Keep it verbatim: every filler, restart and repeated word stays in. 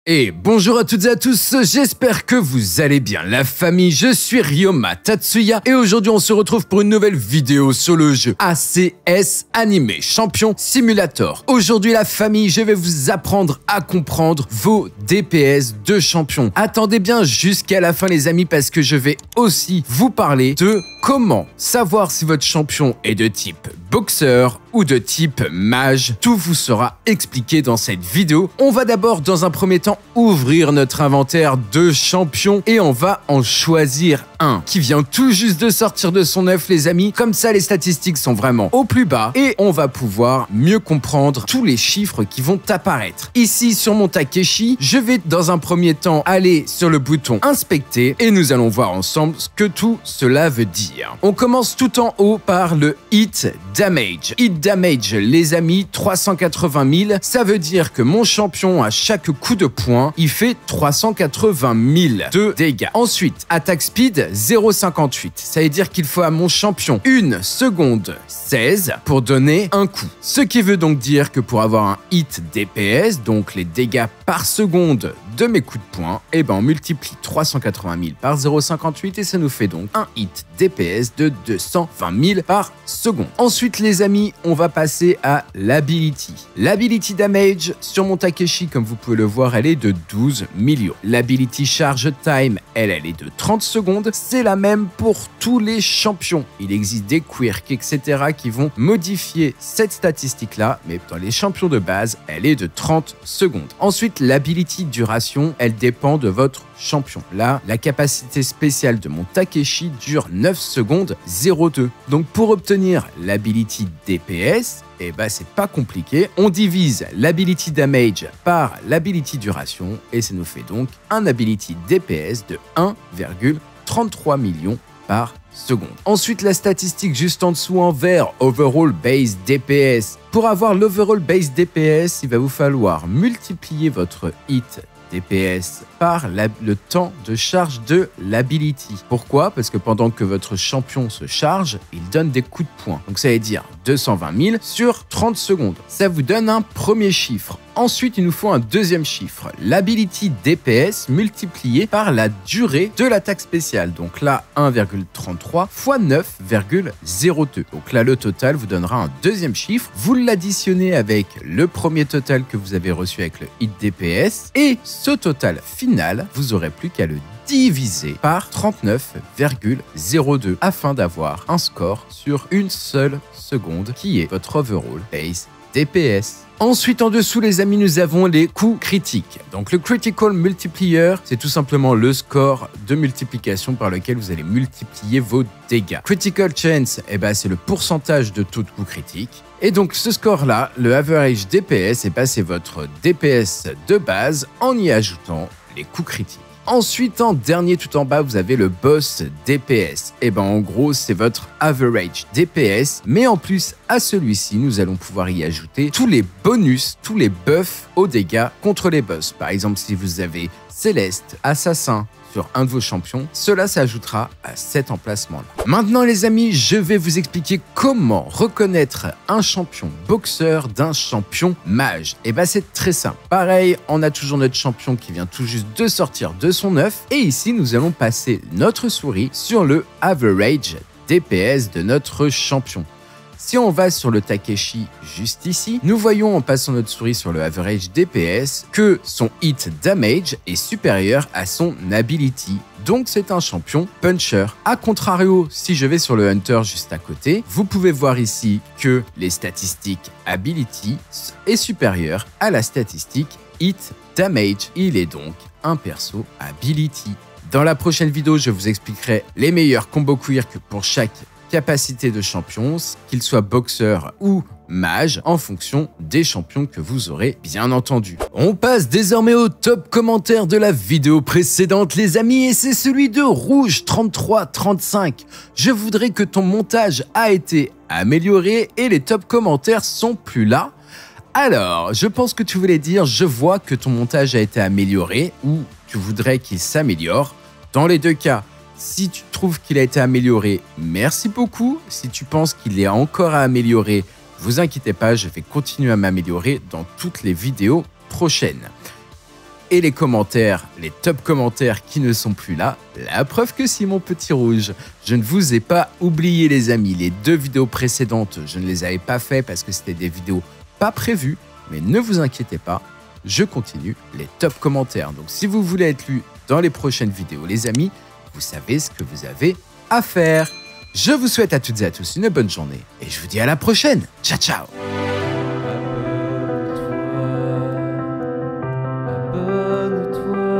Et bonjour à toutes et à tous, j'espère que vous allez bien la famille, je suis Ryoma Tatsuya et aujourd'hui on se retrouve pour une nouvelle vidéo sur le jeu A C S Anime Champion Simulator. Aujourd'hui la famille, je vais vous apprendre à comprendre vos D P S de champion. Attendez bien jusqu'à la fin les amis parce que je vais aussi vous parler de comment savoir si votre champion est de type boxeur ou de type mage. Tout vous sera expliqué dans cette vidéo. On va d'abord dans un premier temps ouvrir notre inventaire de champions et on va en choisir un qui vient tout juste de sortir de son œuf les amis. Comme ça les statistiques sont vraiment au plus bas et on va pouvoir mieux comprendre tous les chiffres qui vont apparaître. Ici sur mon Takeshi, je vais dans un premier temps aller sur le bouton inspecter et nous allons voir ensemble ce que tout cela veut dire. On commence tout en haut par le hit damage. Hit damage les amis, trois cent quatre-vingt mille, ça veut dire que mon champion à chaque coup de poing, il fait trois cent quatre-vingt mille de dégâts. Ensuite, attaque speed zéro virgule cinquante-huit, ça veut dire qu'il faut à mon champion une seconde seize pour donner un coup. Ce qui veut donc dire que pour avoir un hit D P S, donc les dégâts par seconde de mes coups de poing, et ben on multiplie trois cent quatre-vingt mille par zéro virgule cinquante-huit et ça nous fait donc un hit D P S de deux cent vingt mille par seconde. Ensuite les amis, on va passer à l'ability. L'ability damage sur mon Takeshi, comme vous pouvez le voir, elle est de douze millions. L'ability charge time, elle, elle est de trente secondes. C'est la même pour tous les champions. Il existe des quirks, et cetera qui vont modifier cette statistique-là, mais dans les champions de base, elle est de trente secondes. Ensuite, l'ability duration, elle dépend de votre champion. Là, la capacité spéciale de mon Takeshi dure neuf secondes zéro deux. Donc pour obtenir l'ability D P S, et bah c'est pas compliqué, on divise l'ability damage par l'ability duration et ça nous fait donc un ability D P S de un virgule trente-trois millions par seconde. Ensuite la statistique juste en dessous en vert, overall base D P S. Pour avoir l'overall base D P S, il va vous falloir multiplier votre hit D P S par la, le temps de charge de l'ability. Pourquoi? Parce que pendant que votre champion se charge, il donne des coups de poing. Donc ça veut dire deux cent vingt mille sur trente secondes. Ça vous donne un premier chiffre. Ensuite, il nous faut un deuxième chiffre. L'ability D P S multiplié par la durée de l'attaque spéciale. Donc là, un virgule trente-trois fois neuf virgule zéro deux. Donc là, le total vous donnera un deuxième chiffre. Vous l'additionnez avec le premier total que vous avez reçu avec le hit D P S. Et ce total final, vous aurez plus qu'à le diviser par trente-neuf virgule zéro deux afin d'avoir un score sur une seule seconde qui est votre overall base D P S. Ensuite, en dessous, les amis, nous avons les coups critiques. Donc, le critical multiplier, c'est tout simplement le score de multiplication par lequel vous allez multiplier vos dégâts. Critical chance, eh ben, c'est le pourcentage de taux de coups critiques. Et donc, ce score-là, le average D P S, eh ben, c'est votre D P S de base en y ajoutant les coups critiques. Ensuite, en dernier tout en bas, vous avez le boss D P S. Et ben en gros, c'est votre average D P S. Mais en plus, à celui-ci, nous allons pouvoir y ajouter tous les bonus, tous les buffs aux dégâts contre les boss. Par exemple, si vous avez Céleste, Assassin sur un de vos champions, cela s'ajoutera à cet emplacement-là. Maintenant les amis, je vais vous expliquer comment reconnaître un champion boxeur d'un champion mage. Et bah c'est très simple. Pareil, on a toujours notre champion qui vient tout juste de sortir de son œuf. Et ici, nous allons passer notre souris sur le average D P S de notre champion. Si on va sur le Takeshi juste ici, nous voyons en passant notre souris sur le average D P S que son hit damage est supérieur à son ability. Donc c'est un champion puncher. A contrario, si je vais sur le hunter juste à côté, vous pouvez voir ici que les statistiques ability est supérieure à la statistique hit damage. Il est donc un perso ability. Dans la prochaine vidéo, je vous expliquerai les meilleurs combos quirk pour chaque capacité de champion, qu'il soit boxeur ou mage, en fonction des champions que vous aurez bien entendu. On passe désormais au top commentaire de la vidéo précédente les amis et c'est celui de Rouge trente-trois trente-cinq. Je voudrais que ton montage a été amélioré et les top commentaires sont plus là. Alors, je pense que tu voulais dire je vois que ton montage a été amélioré ou tu voudrais qu'il s'améliore. Dans les deux cas, si tu trouves qu'il a été amélioré, merci beaucoup. Si tu penses qu'il est encore à améliorer, vous inquiétez pas, je vais continuer à m'améliorer dans toutes les vidéos prochaines. et les commentaires, les top commentaires qui ne sont plus là, la preuve que si mon petit rouge. Je ne vous ai pas oublié les amis, les deux vidéos précédentes, je ne les avais pas fait parce que c'était des vidéos pas prévues, mais ne vous inquiétez pas, je continue les top commentaires. Donc si vous voulez être lu dans les prochaines vidéos les amis, vous savez ce que vous avez à faire. Je vous souhaite à toutes et à tous une bonne journée et je vous dis à la prochaine. Ciao ciao. Abonne-toi, abonne-toi.